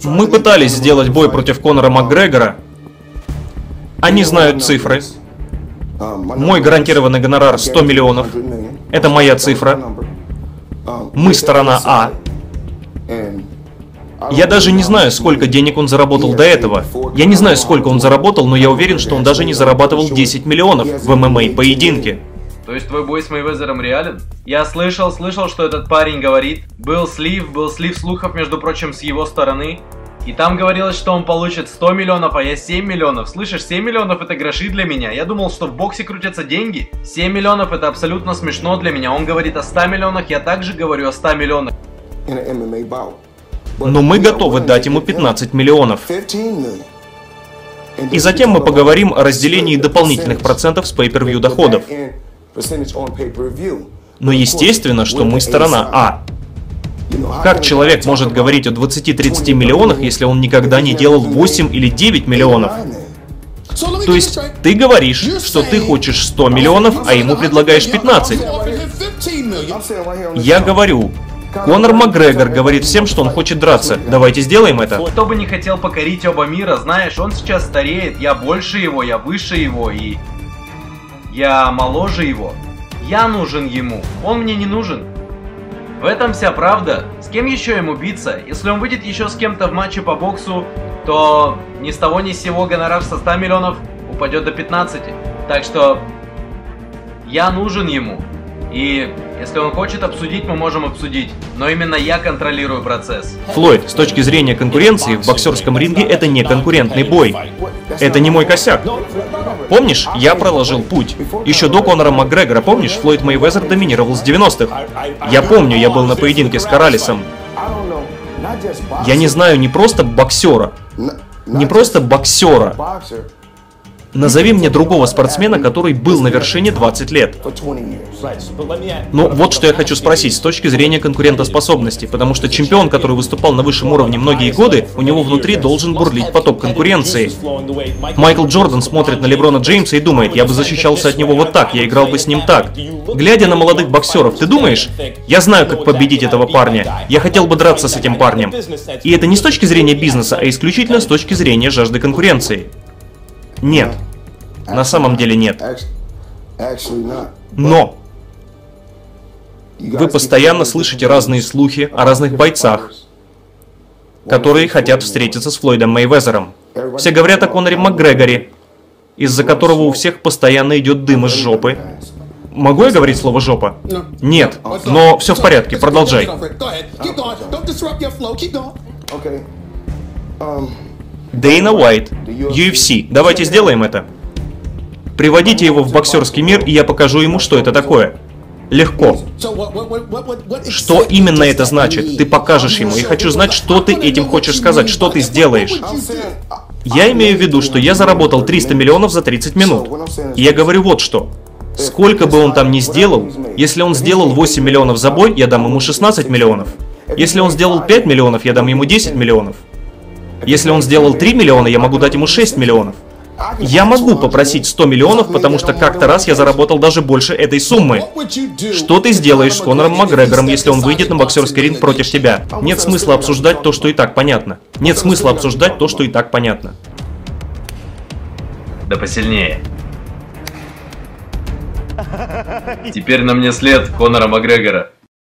Мы пытались сделать бой против Конора Макгрегора. Они знают цифры. Мой гарантированный гонорар 100 миллионов. Это моя цифра. Мы сторона А. Я даже не знаю, сколько денег он заработал до этого. Я не знаю, сколько он заработал, но я уверен, что он даже не зарабатывал 10 миллионов в ММА-поединке. То есть твой бой с Мейвезером реален? Я слышал, что этот парень говорит. Был слив слухов, между прочим, с его стороны. И там говорилось, что он получит 100 миллионов, а я 7 миллионов. Слышишь, 7 миллионов это гроши для меня. Я думал, что в боксе крутятся деньги. 7 миллионов это абсолютно смешно для меня. Он говорит о 100 миллионах, я также говорю о 100 миллионах. Но мы готовы дать ему 15 миллионов. И затем мы поговорим о разделении дополнительных процентов с pay-per-view доходов. Но естественно, что мы сторона А. Как человек может говорить о 20-30 миллионах, если он никогда не делал 8 или 9 миллионов? То есть ты говоришь, что ты хочешь 100 миллионов, а ему предлагаешь 15. Я говорю, Конор Макгрегор говорит всем, что он хочет драться. Давайте сделаем это. Кто бы не хотел покорить оба мира, знаешь, он сейчас стареет, я больше его, я выше его и... Я моложе его. Я нужен ему, он мне не нужен. В этом вся правда. С кем еще ему биться? Если он выйдет еще с кем-то в матче по боксу, то ни с того ни с сего гонорар со 100 миллионов упадет до 15. Так что я нужен ему. И если он хочет обсудить, мы можем обсудить. Но именно я контролирую процесс. Флойд, с точки зрения конкуренции, в боксерском ринге это не конкурентный бой. Это не мой косяк. Помнишь, я проложил путь. Еще до Конора Макгрегора, помнишь, Флойд Мейвезер доминировал с 90-х. Я помню, я был на поединке с Коралесом. Я не знаю не просто боксера. Не просто боксера. Назови мне другого спортсмена, который был на вершине 20 лет. Ну, вот что я хочу спросить с точки зрения конкурентоспособности, потому что чемпион, который выступал на высшем уровне многие годы, у него внутри должен бурлить поток конкуренции. Майкл Джордан смотрит на Леброна Джеймса и думает, я бы защищался от него вот так, я играл бы с ним так. Глядя на молодых боксеров, ты думаешь, я знаю, как победить этого парня, я хотел бы драться с этим парнем. И это не с точки зрения бизнеса, а исключительно с точки зрения жажды конкуренции. Нет. На самом деле нет. Но вы постоянно слышите разные слухи о разных бойцах, которые хотят встретиться с Флойдом Мейвезером. Все говорят о Коноре Макгрегоре, из-за которого у всех постоянно идет дым из жопы. Могу я говорить слово «жопа»? Нет, но все в порядке, продолжай. Дейна Уайт, UFC, давайте сделаем это. Приводите его в боксерский мир, и я покажу ему, что это такое. Легко. Что именно это значит? Ты покажешь ему. Я хочу знать, что ты этим хочешь сказать, что ты сделаешь. Я имею в виду, что я заработал 300 миллионов за 30 минут. И я говорю вот что. Сколько бы он там ни сделал, если он сделал 8 миллионов за бой, я дам ему 16 миллионов. Если он сделал 5 миллионов, я дам ему 10 миллионов. Если он сделал 3 миллиона, я могу дать ему 6 миллионов. Я могу попросить 100 миллионов, потому что как-то раз я заработал даже больше этой суммы. Что ты сделаешь с Конором Макгрегором, если он выйдет на боксерский ринг против тебя? Нет смысла обсуждать то, что и так понятно. Нет смысла обсуждать то, что и так понятно. Да посильнее. Теперь на мне след Конора Макгрегора.